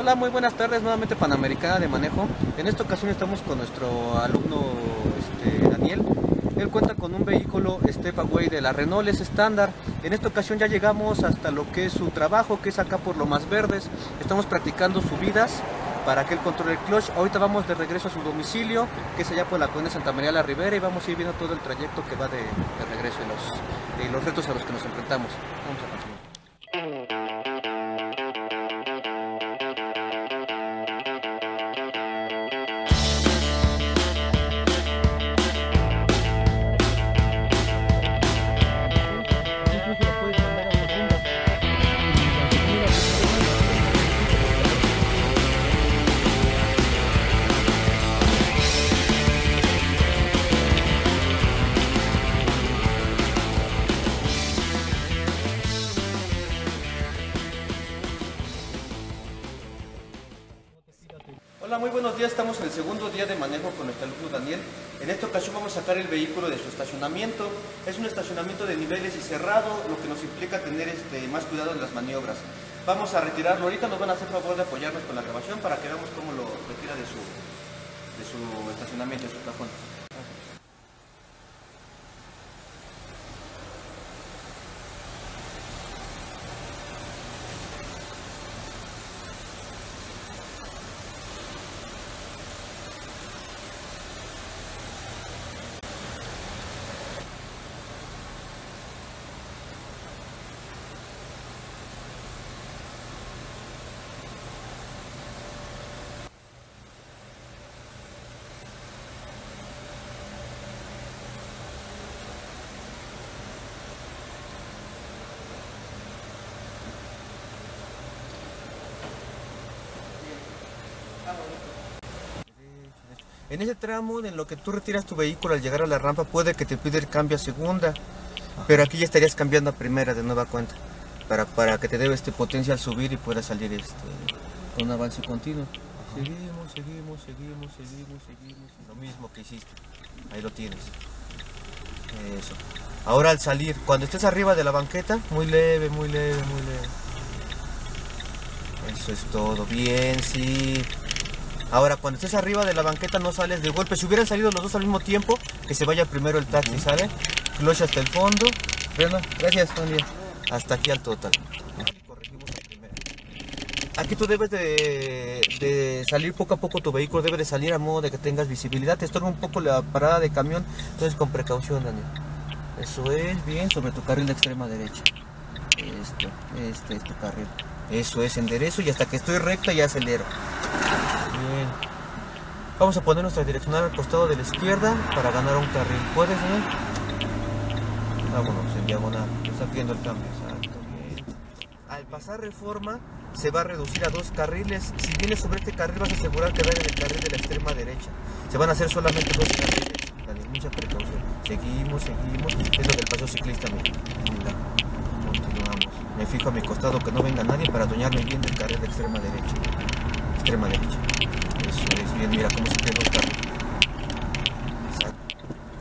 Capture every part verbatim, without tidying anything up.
Hola, muy buenas tardes, nuevamente Panamericana de Manejo. En esta ocasión estamos con nuestro alumno este, Daniel. Él cuenta con un vehículo Stepway de la Renault, es estándar. En esta ocasión ya llegamos hasta lo que es su trabajo, que es acá por Lomas Verdes. Estamos practicando subidas para que él controle el clutch. Ahorita vamos de regreso a su domicilio, que es allá por la colonia Santa María la Ribera, y vamos a ir viendo todo el trayecto que va de, de regreso y los, y los retos a los que nos enfrentamos. Vamos a continuar. Hola, muy buenos días. Estamos en el segundo día de manejo con nuestro alumno Daniel. En esta ocasión vamos a sacar el vehículo de su estacionamiento. Es un estacionamiento de niveles y cerrado, lo que nos implica tener este, más cuidado en las maniobras. Vamos a retirarlo. Ahorita nos van a hacer favor de apoyarnos con la grabación para que veamos cómo lo retira de su, de su estacionamiento, de su cajón. En ese tramo, en lo que tú retiras tu vehículo al llegar a la rampa, puede que te pida el cambio a segunda, pero aquí ya estarías cambiando a primera de nueva cuenta, para, para que te dé este potencia al subir y pueda salir este, con un avance continuo. Ajá. Seguimos, seguimos, seguimos, seguimos, seguimos, lo mismo que hiciste, ahí lo tienes. Eso. Ahora al salir, cuando estés arriba de la banqueta, muy leve, muy leve, muy leve. Eso es todo, bien, sí. Ahora, cuando estés arriba de la banqueta no sales de golpe. Si hubieran salido los dos al mismo tiempo, que se vaya primero el taxi, ¿sale? Clutch hasta el fondo. Freno. Gracias, buen día. Hasta aquí al total. Corregimos a primera. Aquí tú debes de, de salir poco a poco tu vehículo. Debe de salir a modo de que tengas visibilidad. Te estorba un poco la parada de camión. Entonces con precaución, Daniel. Eso es, bien, sobre tu carril de extrema derecha. Esto, este es tu carril. Eso es, enderezo y hasta que estoy recta ya acelero. Bien. Vamos a poner nuestra direccional al costado de la izquierda para ganar un carril. ¿Puedes, Daniel? Vámonos en diagonal. Está pidiendo el cambio. Exacto, bien. Al pasar Reforma se va a reducir a dos carriles. Si vienes sobre este carril vas a asegurar que vayas en el carril de la extrema derecha. Se van a hacer solamente dos carriles. Daniel, mucha precaución. Seguimos, seguimos. Es lo del paso ciclista, mira. Mira. Continuamos. Me fijo a mi costado que no venga nadie para adueñarme bien del carril de extrema derecha. Extrema derecha. Eso es, bien, mira cómo se quedó el carro. Exacto.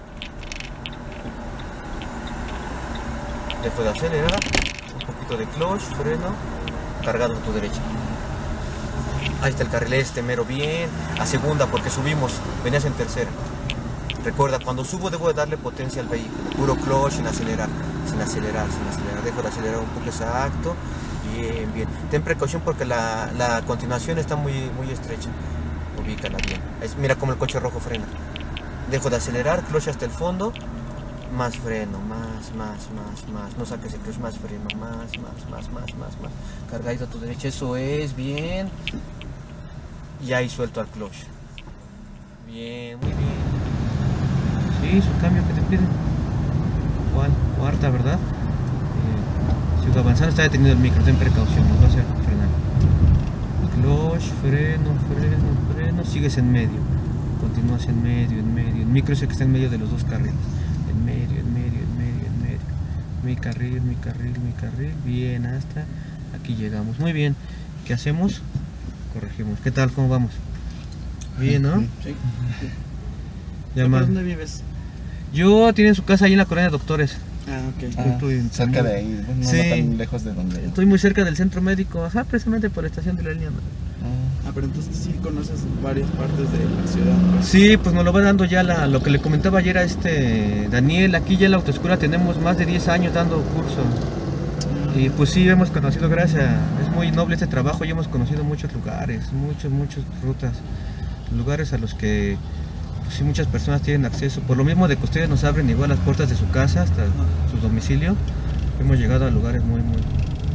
Dejo de acelerar, un poquito de clutch, freno, cargado a tu derecha. Ahí está el carril este, mero, bien. A segunda porque subimos, venías en tercera. Recuerda, cuando subo debo de darle potencia al vehículo. Puro clutch, sin acelerar, sin acelerar, sin acelerar. Dejo de acelerar un poco, exacto. Bien, bien. Ten precaución porque la, la continuación está muy, muy estrecha. Ubícala bien. Es, mira cómo el coche rojo frena. Dejo de acelerar, clutch hasta el fondo. Más freno, más, más, más, más. No saques el clutch, más freno, más, más, más, más, más, más. Cargadito a tu derecha, eso es, bien. Y ahí suelto al clutch. Bien, muy bien. Sí, su cambio que te piden. ¿Cuál? Cuarta, ¿verdad? Sigo avanzando, está detenido el micro, ten precaución, nos va a hacer frenar. Clutch, freno, freno, freno, sigues en medio. Continúas en medio, en medio. El micro es el que está en medio de los dos carriles. En medio, en medio, en medio, en medio. Mi carril, mi carril, mi carril. Bien, hasta aquí llegamos. Muy bien. ¿Qué hacemos? Corregimos. ¿Qué tal? ¿Cómo vamos? Bien, ¿no? Sí. Ya más. ¿Dónde vives? Yo tiene su casa ahí en la colonia de Doctores. Ah, ok. Ah, estoy cerca de ahí, no, sí, no tan lejos de donde... Estoy muy cerca del centro médico, ajá, precisamente por la estación de la línea. Ah, pero entonces sí conoces varias partes de la ciudad. Sí, pues nos lo va dando ya la, lo que le comentaba ayer a este Daniel. Aquí ya en la autoescuela tenemos más de diez años dando curso. Y pues sí, hemos conocido, gracias, es muy noble este trabajo y hemos conocido muchos lugares, muchas, muchas rutas, lugares a los que pues sí muchas personas tienen acceso. Por lo mismo de que ustedes nos abren igual las puertas de su casa hasta su domicilio, hemos llegado a lugares muy, muy,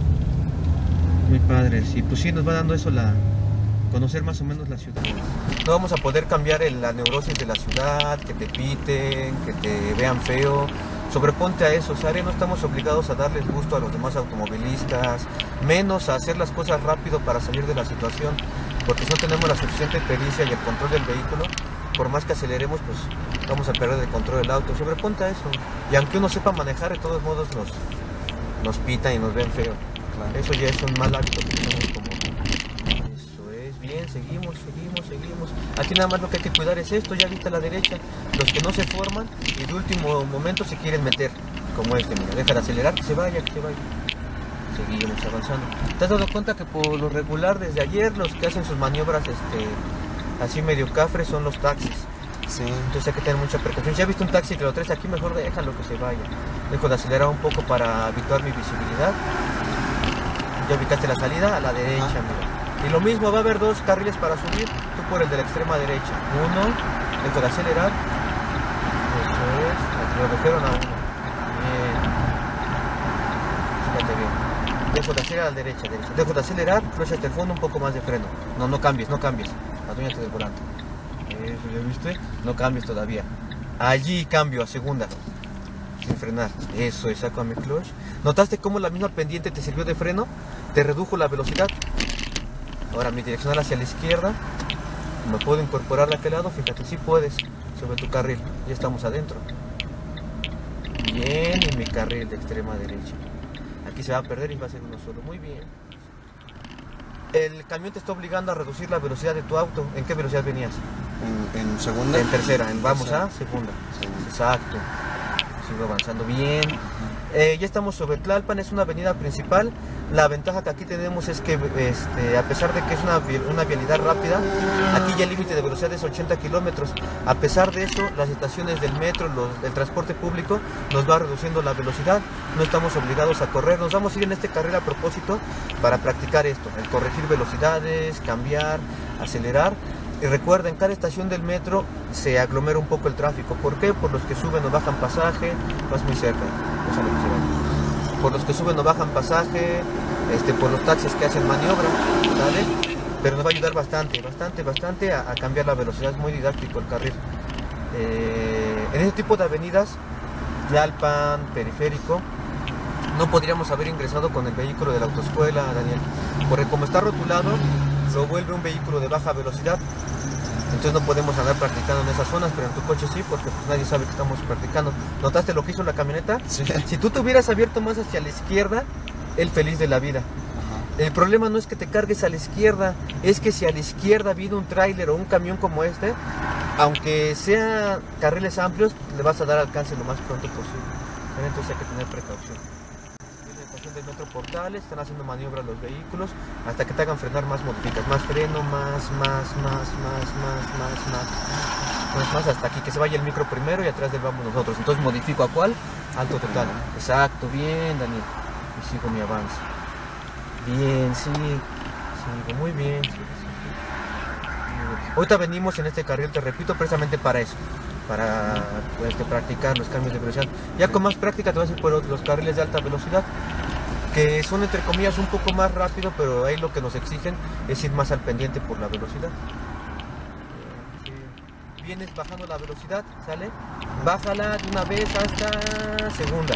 muy padres. Y pues sí, nos va dando eso la... conocer más o menos la ciudad. No vamos a poder cambiar el, la neurosis de la ciudad, que te piten, que te vean feo. Sobreponte a eso, ¿sabes? No estamos obligados a darles gusto a los demás automovilistas, menos a hacer las cosas rápido para salir de la situación, porque si no tenemos la suficiente pericia y el control del vehículo, por más que aceleremos, pues vamos a perder el control del auto. Sobreponte a eso. Y aunque uno sepa manejar, de todos modos nos, nos pitan y nos ven feo. Claro. Eso ya es un mal hábito que tenemos como... Bien, seguimos, seguimos, seguimos. Aquí nada más lo que hay que cuidar es esto, ya viste a la derecha, los que no se forman y de último momento se quieren meter, como este, mira, deja de acelerar, que se vaya, que se vaya. Seguimos avanzando. ¿Te has dado cuenta que por lo regular desde ayer los que hacen sus maniobras este, así medio cafres son los taxis? Sí. Entonces hay que tener mucha precaución. Si has visto un taxi que lo traes aquí, mejor déjalo que se vaya. Dejo de acelerar un poco para habituar mi visibilidad. Ya ubicaste la salida a la derecha, ah. mira. Y lo mismo, va a haber dos carriles para subir, tú por el de la extrema derecha. Uno, dejo de acelerar. Eso es, lo refiero a uno. Bien. Fíjate bien. Dejo de acelerar a la derecha, derecha. Dejo de acelerar, clutch hasta el fondo, un poco más de freno. No, no cambies, no cambies. Adúñate del volante. Eso, ¿ya viste? No cambies todavía. Allí cambio a segunda. Sin frenar. Eso es, saco a mi clutch. ¿Notaste cómo la misma pendiente te sirvió de freno? Te redujo la velocidad. Ahora mi direccional hacia la izquierda, me puedo incorporar de aquel lado, fíjate, si sí puedes, sobre tu carril, ya estamos adentro. Bien, y mi carril de extrema derecha. Aquí se va a perder y va a ser uno solo, muy bien. El camión te está obligando a reducir la velocidad de tu auto. ¿En qué velocidad venías? En, en segunda. En tercera, en vamos a segunda. segunda. Exacto. Sigo avanzando bien. Eh, ya estamos sobre Tlalpan, es una avenida principal. La ventaja que aquí tenemos es que este, a pesar de que es una, una vialidad rápida, aquí ya el límite de velocidad es ochenta kilómetros. A pesar de eso, las estaciones del metro, los, el transporte público nos va reduciendo la velocidad. No estamos obligados a correr. Nos vamos a ir en este carril a propósito para practicar esto, el corregir velocidades, cambiar, acelerar. Y recuerda, en cada estación del metro se aglomera un poco el tráfico. ¿Por qué? Por los que suben o bajan pasaje. Vas muy cerca. Por los que suben o bajan pasaje, este, por los taxis que hacen maniobra, ¿sale? Pero nos va a ayudar bastante, bastante, bastante a, a cambiar la velocidad. Es muy didáctico el carril. Eh, en ese tipo de avenidas, Tlalpan, Periférico, no podríamos haber ingresado con el vehículo de la autoescuela, Daniel, porque como está rotulado, lo vuelve un vehículo de baja velocidad. Entonces no podemos andar practicando en esas zonas, pero en tu coche sí, porque pues nadie sabe que estamos practicando. ¿Notaste lo que hizo la camioneta? Sí. Si tú te hubieras abierto más hacia la izquierda, él feliz de la vida. Ajá. El problema no es que te cargues a la izquierda, es que si a la izquierda viene un tráiler o un camión como este, aunque sean carriles amplios, le vas a dar alcance lo más pronto posible. Entonces hay que tener precaución. Del metro Portales, están haciendo maniobras los vehículos, hasta que te hagan frenar más modificas, más freno, más, más, más, más, más, más, más, más, más, hasta aquí, que se vaya el micro primero y atrás del vamos nosotros. Entonces modifico a cuál, alto total. Exacto, bien, Daniel, y sigo mi avance. Bien, sí, sigo muy bien. Sí, sí, sí. Ahorita venimos en este carril, te repito, precisamente para eso, para pues, practicar los cambios de velocidad. Ya con más práctica te vas a ir por los carriles de alta velocidad, que son entre comillas un poco más rápido, pero ahí lo que nos exigen es ir más al pendiente por la velocidad. Vienes bajando la velocidad, ¿sale? Bájala de una vez hasta segunda.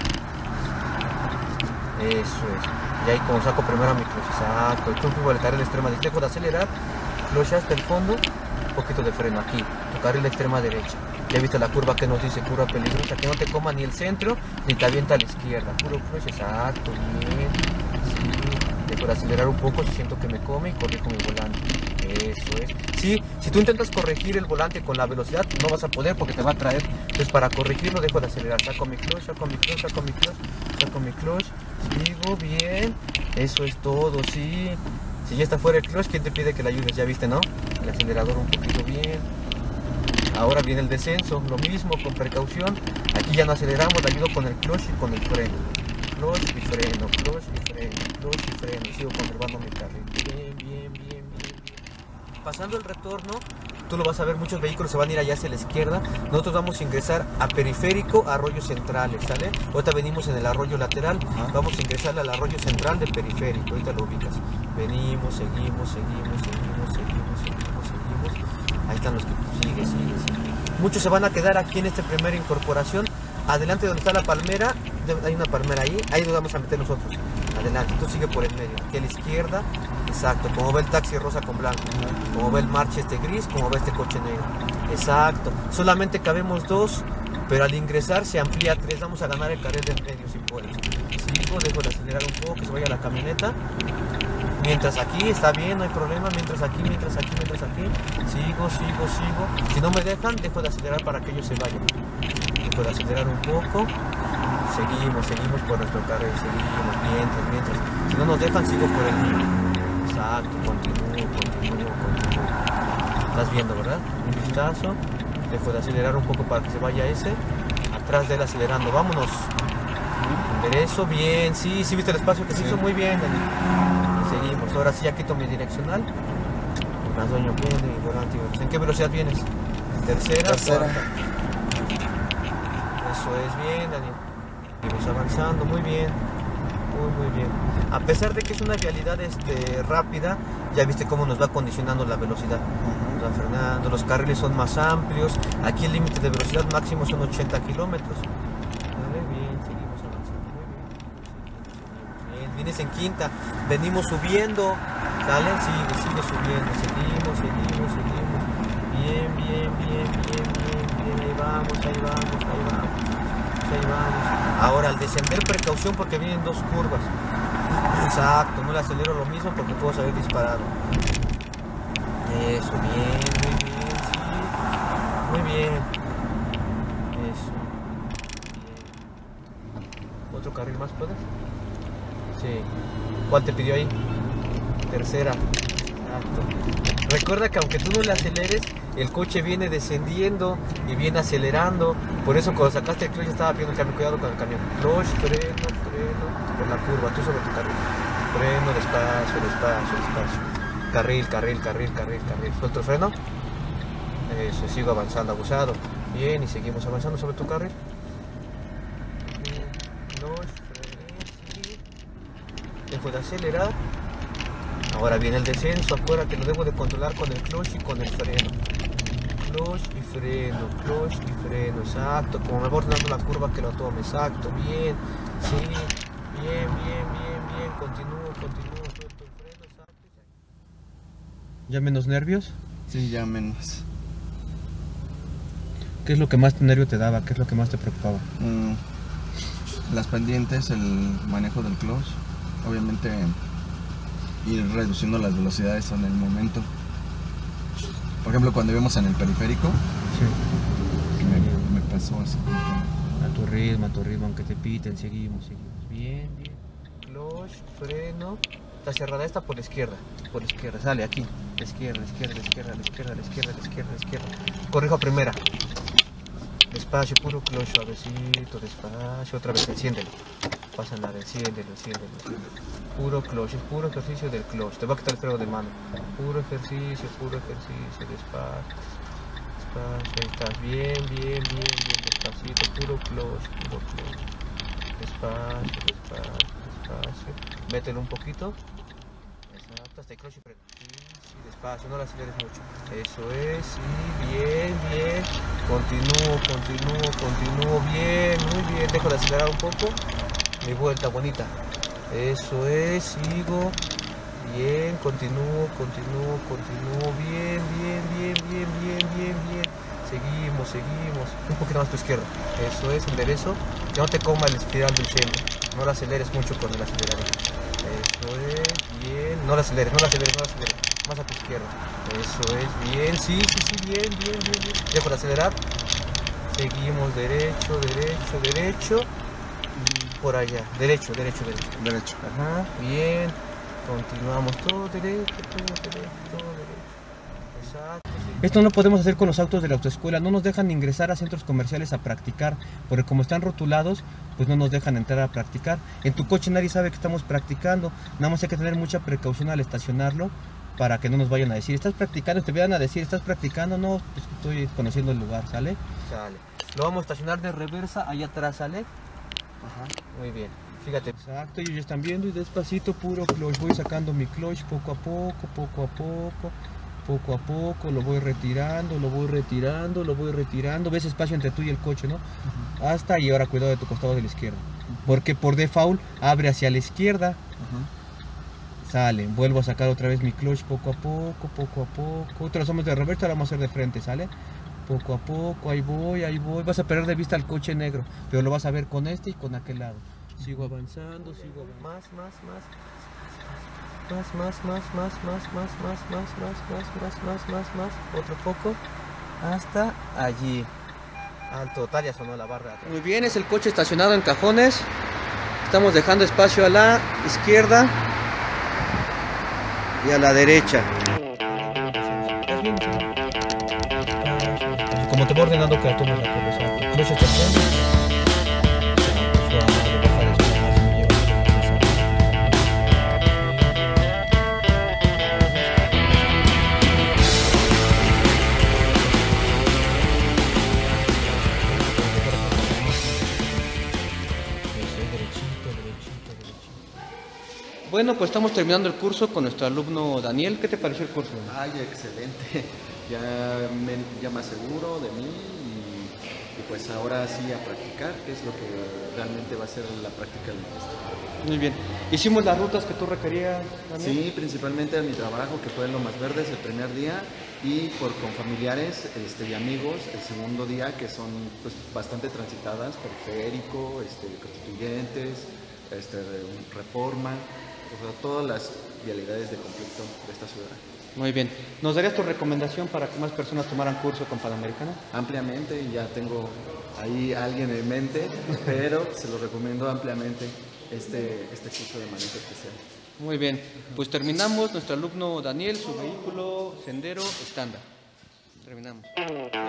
Eso es. Y ahí como saco primero a mi clutch, exacto. Tú por el carril extrema derecha, dejo de acelerar, clutch hasta el fondo, un poquito de freno aquí, tu carril extrema derecha. Ya viste la curva que nos dice, curva peligrosa, que no te coma ni el centro, ni te avienta a la izquierda. Puro clutch, exacto, bien. Sí. Dejo de acelerar un poco si siento que me come y corrijo mi volante. Eso es. Sí, si tú intentas corregir el volante con la velocidad, no vas a poder porque te va a traer. Entonces para corregirlo dejo de acelerar. Saco mi clutch, saco mi clutch, saco mi clutch, saco mi clutch. Sigo bien. Eso es todo, sí. Si ya está fuera el clutch, ¿quién te pide que le ayudes? Ya viste, ¿no? El acelerador un poquito bien. Ahora viene el descenso, lo mismo, con precaución. Aquí ya no aceleramos, le ayudo con el clutch y con el freno. Clutch y freno, clutch y freno, clutch y freno. Y sigo conservando mi carril. Bien, bien, bien, bien, bien. Pasando el retorno, tú lo vas a ver, muchos vehículos se van a ir allá hacia la izquierda. Nosotros vamos a ingresar a periférico, a arroyos centrales, ¿sale? Ahorita venimos en el arroyo lateral, vamos a ingresar al arroyo central de periférico, ahorita lo ubicas. Venimos, seguimos, seguimos, seguimos, seguimos, seguimos, seguimos. Ahí están los que sigue, sigue, sigue. Muchos se van a quedar aquí en esta primera incorporación. Adelante donde está la palmera, hay una palmera ahí, ahí nos vamos a meter nosotros. Adelante, tú sigue por el medio, aquí a la izquierda, exacto, como ve el taxi rosa con blanco, como ve el marche este gris, como ve este coche negro, exacto, solamente cabemos dos, pero al ingresar se amplía a tres, vamos a ganar el carril del medio si puedes. Sigo, dejo de acelerar un poco, que se vaya la camioneta, mientras aquí está bien, no hay problema, mientras aquí, mientras aquí, mientras aquí, sigo, sigo, sigo, si no me dejan, dejo de acelerar para que ellos se vayan, dejo de acelerar un poco. Seguimos, seguimos por nuestro carril, seguimos, mientras, mientras. Si no nos dejan, sigo por el mío. Exacto, continúo, continúo, continúo. Estás viendo, ¿verdad? Un vistazo. Dejo de acelerar un poco para que se vaya ese. Atrás de él acelerando, vámonos. Enderezo, bien, sí, sí, viste el espacio que se hizo muy bien, Dani. Seguimos, ahora sí, ya quito mi direccional. El dueño viene y volante. ¿En qué velocidad vienes? Tercera. Tercera. Eso es bien, Daniel. Seguimos avanzando, muy bien, muy muy bien. A pesar de que es una vialidad este, rápida, ya viste cómo nos va condicionando la velocidad. Nos va frenando, los carriles son más amplios. Aquí el límite de velocidad máximo son ochenta kilómetros. Vale, bien, seguimos avanzando, muy bien. Bien, vienes en quinta, venimos subiendo, ¿sale? Sigue, sigue subiendo, seguimos, seguimos, seguimos. Bien, bien, bien, bien, bien, bien, ahí vamos, ahí vamos, ahí vamos. Ahí vamos. Ahora al descender, precaución porque vienen dos curvas. Exacto, no le acelero lo mismo porque puedo salir disparado. Eso, bien, muy bien, sí. Muy bien. Eso. Bien. ¿Otro carril más puedes? Sí. ¿Cuál te pidió ahí? Tercera. Exacto. Recuerda que aunque tú no le aceleres, el coche viene descendiendo y viene acelerando. Por eso cuando sacaste el clutch estaba pidiendo el cambio. Cuidado con el camión. Clutch, freno, freno. Por la curva, tú sobre tu carril. Freno, despacio, despacio, despacio. Carril, carril, carril, carril, carril. ¿Suelto el freno? Eso, sigo avanzando, abusado. Bien, y seguimos avanzando sobre tu carril. Bien. Clutch, freno, y... dejo de acelerar. Ahora viene el descenso, acuérdate, lo debo de controlar con el clutch y con el freno. Clutch y freno, clutch y freno, exacto. Como me voy dando la curva que lo tome, exacto, bien, sí, bien, bien, bien, bien, continúo, continúo, suelto el freno, exacto. ¿Ya menos nervios? Sí, ya menos. ¿Qué es lo que más nervio te daba? ¿Qué es lo que más te preocupaba? Mm, las pendientes, el manejo del clutch, obviamente ir reduciendo las velocidades en el momento. Por ejemplo, cuando íbamos en el periférico, sí. me, me pasó así. A tu ritmo, a tu ritmo, aunque te piten, seguimos, seguimos. Bien, bien. Clutch, freno. Está cerrada esta por la izquierda, por la izquierda, sale aquí. La izquierda, la izquierda, la izquierda, la izquierda, la izquierda, la izquierda, la izquierda. Corrijo a primera. Despacio, puro clutch, suavecito, despacio. Otra vez, enciéndelo. Pasa nada, enciéndelo, enciéndelo, enciéndelo. Puro clutch, es puro ejercicio del clutch. Te va a quitar el freno de mano. Puro ejercicio, puro ejercicio, despacio. Despacio, ahí estás. Bien, bien, bien, bien, despacito. Puro clutch, puro clutch. Despacio, despacio, despacio. Mételo un poquito. Exacto, hasta el clutch y freno. Sí, sí, despacio, no lo aceleres mucho. Eso es, sí, bien, bien. Continúo, continúo, continúo. Bien, muy bien. Dejo de acelerar un poco. Mi vuelta bonita. Eso es, sigo. Bien, continúo, continúo, continúo. Bien, bien, bien, bien, bien, bien, bien. Seguimos, seguimos. Un poquito más a tu izquierda. Eso es, enderezo. Que no te coma el espiral del cielo. No lo aceleres mucho con el acelerador. Eso es, bien. No lo aceleres, no lo aceleres, no lo aceleres. Más a tu izquierda. Eso es, bien. Sí, sí, sí, bien, bien, bien, bien. Dejo de acelerar. Seguimos, derecho, derecho, derecho. Por allá, derecho, derecho, derecho. Derecho. Ajá, bien. Continuamos, todo derecho, todo derecho, todo derecho. Exacto. Esto no lo podemos hacer con los autos de la autoescuela, no nos dejan ingresar a centros comerciales a practicar, porque como están rotulados, pues no nos dejan entrar a practicar. En tu coche nadie sabe que estamos practicando, nada más hay que tener mucha precaución al estacionarlo, para que no nos vayan a decir, ¿estás practicando? Te vayan a decir, ¿estás practicando? No, pues estoy conociendo el lugar, ¿sale? Sale. Lo vamos a estacionar de reversa, allá atrás, ¿sale? Ajá. Muy bien. Fíjate. Exacto, ellos ya están viendo y despacito, puro clutch. Voy sacando mi clutch poco a poco, poco a poco, poco a poco. Lo voy retirando, lo voy retirando, lo voy retirando. Ves espacio entre tú y el coche, ¿no? Uh-huh. Hasta y ahora cuidado de tu costado de la izquierda. Uh-huh. Porque por default abre hacia la izquierda. Uh-huh. Sale. Vuelvo a sacar otra vez mi clutch poco a poco, poco a poco. Otra lo hacemos de reversa, lo vamos a hacer de frente, ¿sale? Poco a poco, ahí voy, ahí voy. Vas a perder de vista el coche negro, pero lo vas a ver con este y con aquel lado. Sigo avanzando, sigo avanzando. Más, más, más. Más, más, más, más, más, más, más, más, más, más, más, más, más, más. Otro poco. Hasta allí. Al total ya sonó la barra. Muy bien, es el coche estacionado en cajones. Estamos dejando espacio a la izquierda y a la derecha. Como te voy ordenando que tomes la cabeza. Clutch está bien. Bueno, pues estamos terminando el curso con nuestro alumno Daniel. ¿Qué te pareció el curso? Ay, excelente. Ya, me, ya más seguro de mí y, y pues ahora sí a practicar, que es lo que realmente va a ser la práctica del maestro. Muy bien. ¿Hicimos las rutas que tú requerías, Daniel? Sí, principalmente a mi trabajo, que fue en Lomas Verdes el primer día, y por con familiares este, y amigos el segundo día, que son pues, bastante transitadas, Periférico, este, Constituyentes, este, Reforma, o sea, todas las vialidades de conflicto de esta ciudad. Muy bien. ¿Nos darías tu recomendación para que más personas tomaran curso con Panamericana? Ampliamente, ya tengo ahí a alguien en mente, pero se lo recomiendo ampliamente este, este curso de manejo especial. Muy bien. Pues terminamos. Nuestro alumno Daniel, su vehículo Sendero estándar. Terminamos.